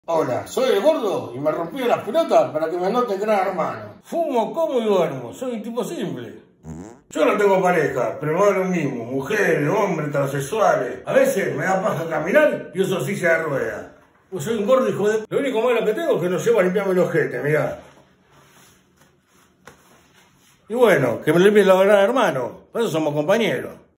Hola, soy el gordo y me rompí las pelotas para que me anoten gran hermano. Fumo, como y duermo, soy un tipo simple. Yo no tengo pareja, pero me da lo mismo, mujeres, hombres, transexuales. A veces me da paja caminar y uso silla de ruedas. Pues soy un gordo hijo de... Lo único malo que tengo es que no llevo a limpiarme el ojete, mirá. Y bueno, que me limpie la gran hermano, por eso somos compañeros.